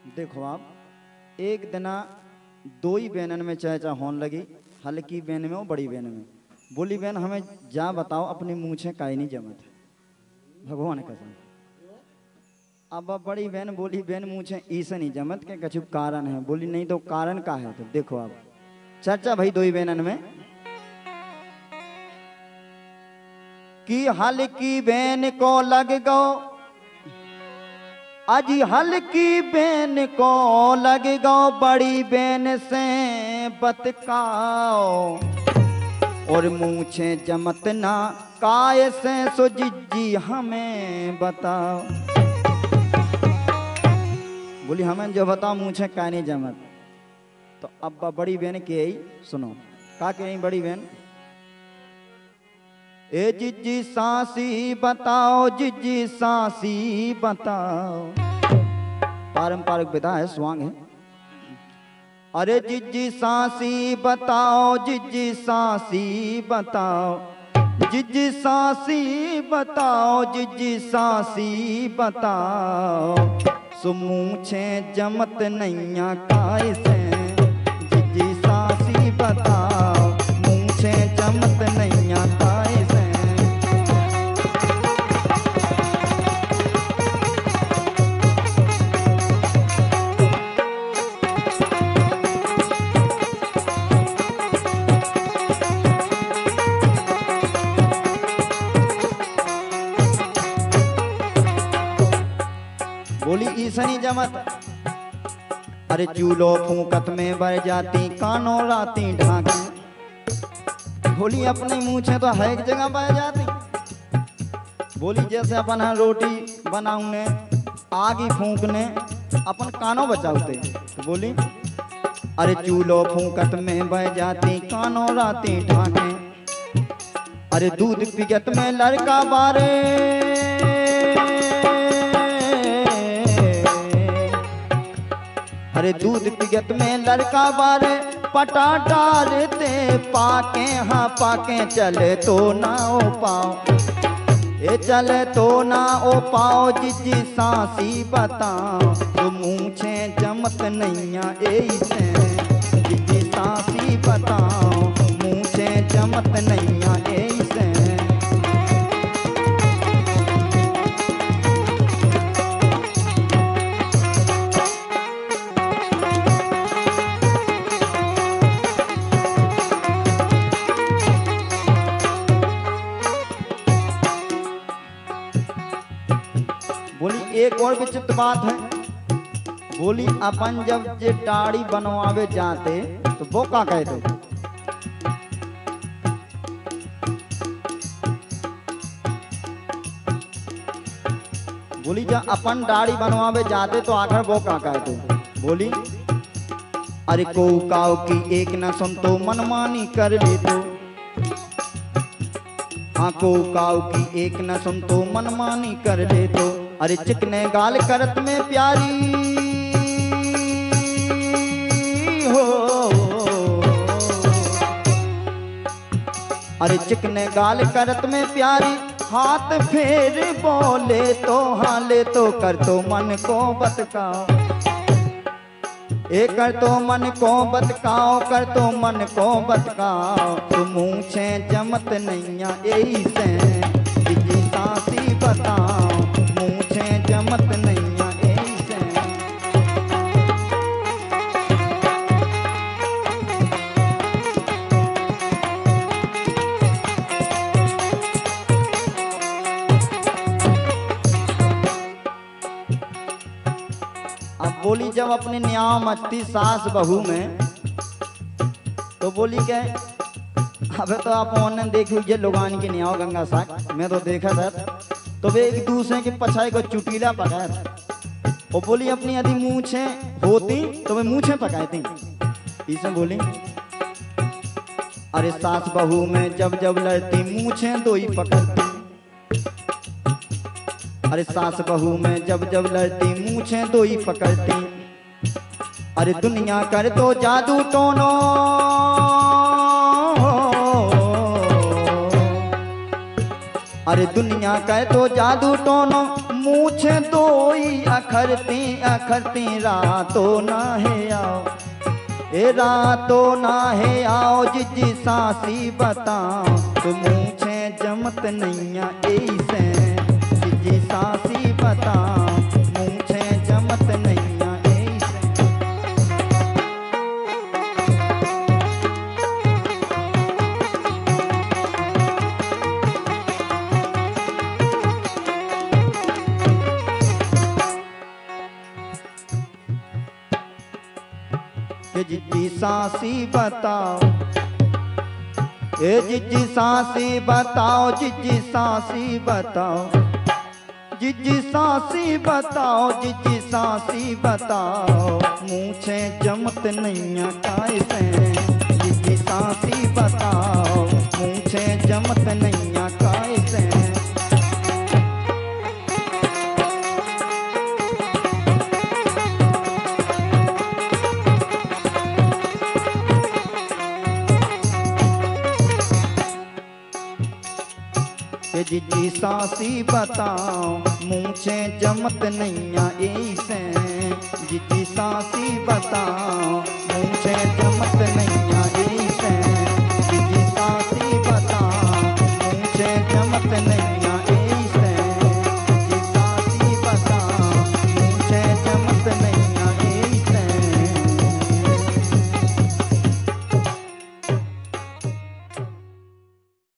देखो आप एक दिना दो ही बहनन में चर्चा होने लगी, हल्की बहन में और बड़ी बहन में। बोली बहन हमें जा बताओ अपनी मूछें काहे नहीं जमत, भगवान कसम। अब बड़ी बहन बोली बहन मूछें इसे नहीं जमत के कछु कारण है। बोली नहीं तो कारण का है। तो देखो अब चर्चा भाई दो ही बहनन में कि हल्की बहन को लग गो, अजी हल्की बहन को लग गो बड़ी बहन से बतकाओ, और मूछे जमत ना काय से सो जिज्जी हमें बताओ। बोली हमें जो बताओ मूछे काय नहीं जमत। तो अब बड़ी बहन के ही सुनो का के बड़ी बहन, ए जिज्जी सांसी बताओ, जिज्जी सांसी बताओ। पारंपरिक विधा है, स्वांग है। अरे जिज्जी सांसी बताओ, जिज्जी सांसी बताओ, जिज्जी सांसी बताओ, जिज्जी सांसी बताओ। सो मूछे जमत नैया काय से, जिज्जी सांसी बताओ, मूछे जमत नैया काय से। बोली ईसनी जमत। अरे चूलो फूकत में बर जाती, कानों राती ढाकी। बोली अपनी मूछे तो है एक जगह बह जाती। बोली जैसे अपन रोटी बनाऊने आगी फूकने अपन कानों बचाते। तो बोली अरे चूलो फूकत में बह जाती, कानों राती ढाके। अरे दूध पिगत में लड़का बारे, अरे दूध पिगत में लड़का बारे, पटा डालते पाके, हाँ पाके चले तो ना ओ पाओ, ये चले तो ना ओ पाओ। जिज्जी सांसी बताओ, तो मूछे जमत नैया ऐसे, जिज्जी सांसी बताओ, मूछे जमत नैया ऐसे। बोली एक और विचित्र बात है। बोली अपन जब जे दाढ़ी बनवावे जाते तो वो क्या कहते। बोली जब अपन दाढ़ी बनवावे जाते तो आखिर वो क्या कहते। बोली अरे को काऊ की एक न सुन तो मनमानी कर ले तो, हाँ को काऊ की एक न सुन तो मनमानी कर ले तो। अरे चिकने गाल करत में प्यारी हो, अरे चिकने गाल करत में प्यारी, हाथ फेर बोले तो हाँ ले तो कर तो मन को बतकाओ, ए कर तो मन को बतकाओ, कर तो मन को बतकाओ। तो मूछे जमत नैया ऐसे, जिज्जी सांसी बताओ, मूछे जमत नैया ऐसे। अब बोली जब अपने न्याय मचती सास बहू में, तो बोली क्या अबे तो आप ऑनलाइन देखिए लोगान की न्याय गंगा साग मैं तो देखा था। तो वे एक दूसरे के पछाई को चुटीला पकाया था। वो बोली अपनी यदि मूछे होती तो वे मूछे पकाती। इसे बोली अरे सास बहू में जब जब लड़ती मूछे दो ही पकड़ती। अरे सास बहू में जब जब लड़ती मूछे दो ही पकड़ती। अरे दुनिया कर तो जादू टोनो, अरे दुनिया कह तो जादू टोनो, मूछे दोई अखरती रातों ना है आओ, ए रातों ना है आओ जिजी सासी बताओ, तो मूछे जमत नैया ऐसे जिजी सासी बताओ, मूछे जमत नैया ऐसे। जिजी सासी बताओ, ए जिजी सासी बताओ, जिजी सासी बताओ, जिजी सासी बताओ, जिजी सासी बताओ, मूछे जमत नैया कैसे, जिजी सासी बताओ, मूछे जमत नैया कैसे। जिजी सासी बताओ, मूछे जमत नैया ऐसे, जिजी सासी बताओ,